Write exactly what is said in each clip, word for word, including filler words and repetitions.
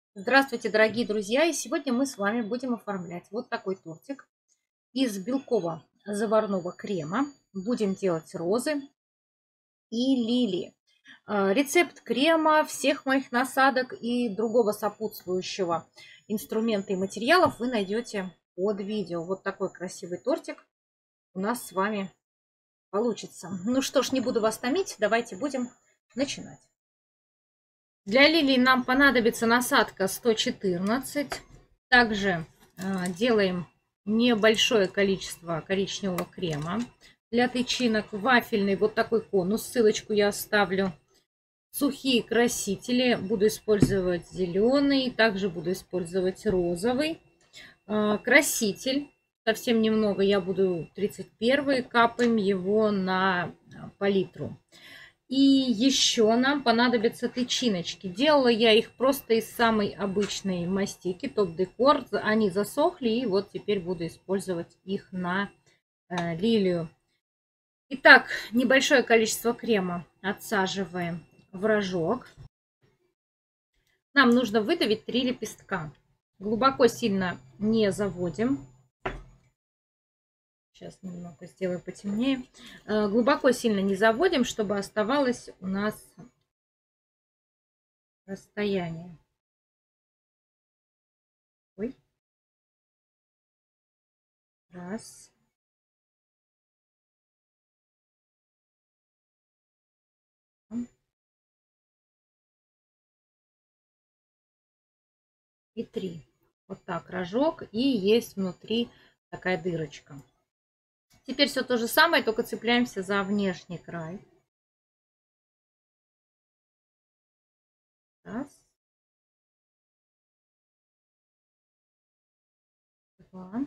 Здравствуйте, дорогие друзья! И сегодня мы с вами будем оформлять вот такой тортик из белково-заварного крема. Будем делать розы и лилии. А, Рецепт крема, всех моих насадок и другого сопутствующего инструмента и материалов вы найдете под видео. Вот такой красивый тортик у нас с вами получится. Ну что ж, не буду вас томить, давайте будем начинать. Для лилий нам понадобится насадка сто четырнадцать. Также э, делаем небольшое количество коричневого крема для тычинок. Вафельный вот такой конус, ссылочку я оставлю. Сухие красители. Буду использовать зеленый, также буду использовать розовый. Э, краситель. Совсем немного, я буду тридцать первый, капаем его на палитру. И еще нам понадобятся тычиночки. Делала я их просто из самой обычной мастики, топ-декор. Они засохли, и вот теперь буду использовать их на э, лилию. Итак, небольшое количество крема отсаживаем в рожок. Нам нужно выдавить три лепестка. Глубоко сильно не заводим. Сейчас немного сделаю потемнее. Глубоко сильно не заводим, чтобы оставалось у нас расстояние. Ой. Раз. И три. Вот так рожок, и есть внутри такая дырочка. Теперь все то же самое, только цепляемся за внешний край. Раз. Два.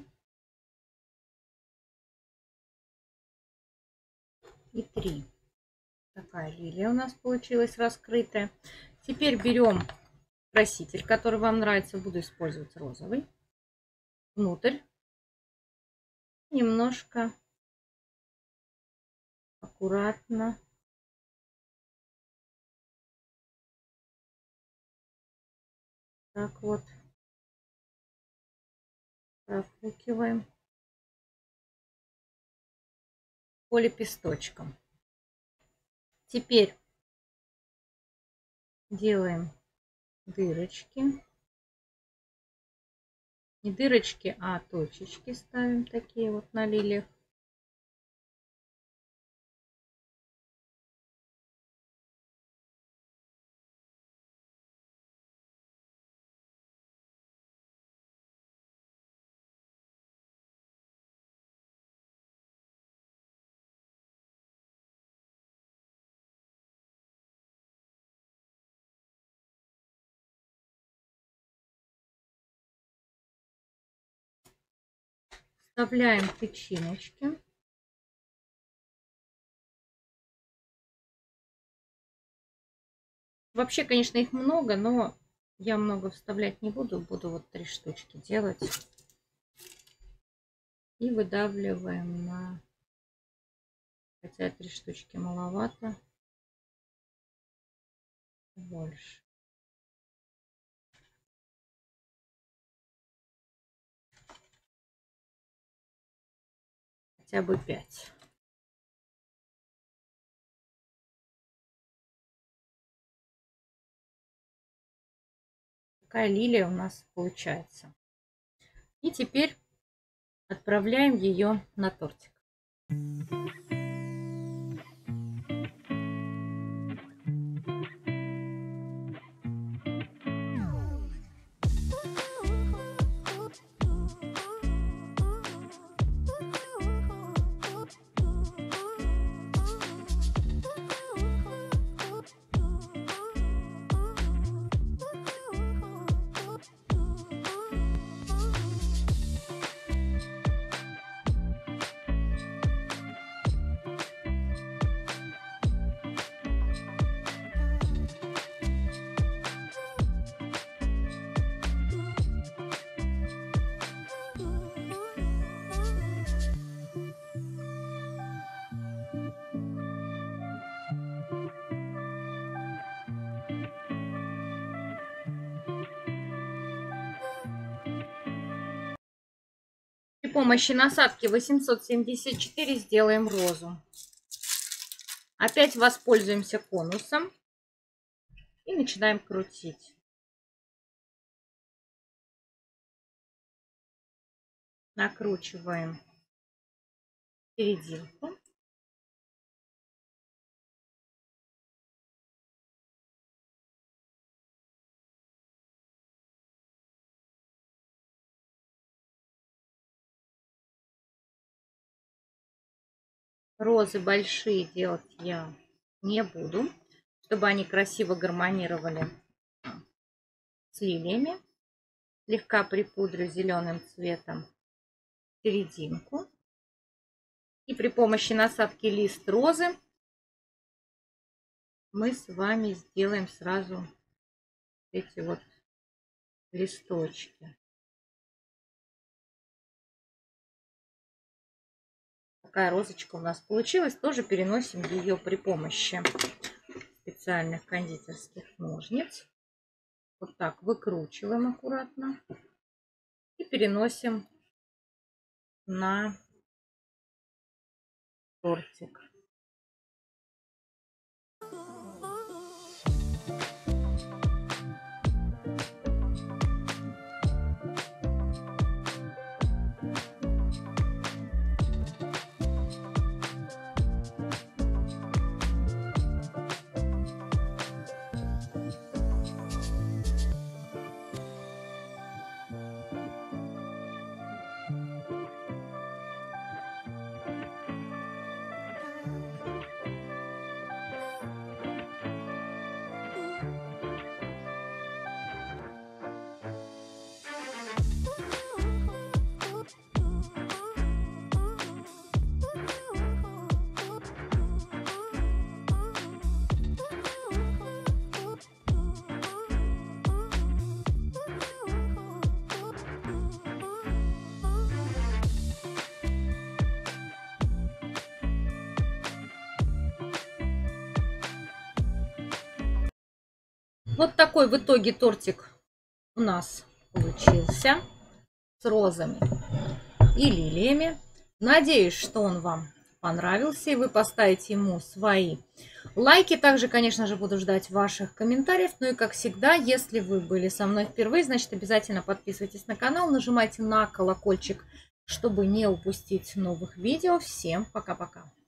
И три. Такая лилия у нас получилась раскрытая. Теперь берем краситель, который вам нравится. Буду использовать розовый. Внутрь. Немножко аккуратно так вот профукиваем по лепесточкам. Теперь делаем дырочки. Не дырочки, а точечки ставим такие вот на лилиях. Вставляем тычиночки. Вообще, конечно, их много, но я много вставлять не буду. Буду вот три штучки делать. И выдавливаем на... Хотя три штучки маловато. Больше. Хотя бы пять. Такая лилия у нас получается. И теперь отправляем ее на тортик. помощи насадки восемьсот семьдесят четыре сделаем розу. Опять воспользуемся конусом и начинаем крутить. Накручиваем серединку. Розы большие делать я не буду, чтобы они красиво гармонировали с лилиями. Слегка припудрю зеленым цветом серединку. И при помощи насадки лист розы мы с вами сделаем сразу эти вот листочки. Такая розочка у нас получилась. Тоже переносим ее при помощи специальных кондитерских ножниц. Вот так выкручиваем аккуратно и переносим на тортик. Вот такой в итоге тортик у нас получился с розами и лилиями. Надеюсь, что он вам понравился и вы поставите ему свои лайки. Также, конечно же, буду ждать ваших комментариев. Ну и как всегда, если вы были со мной впервые, значит, обязательно подписывайтесь на канал, нажимайте на колокольчик, чтобы не упустить новых видео. Всем пока-пока!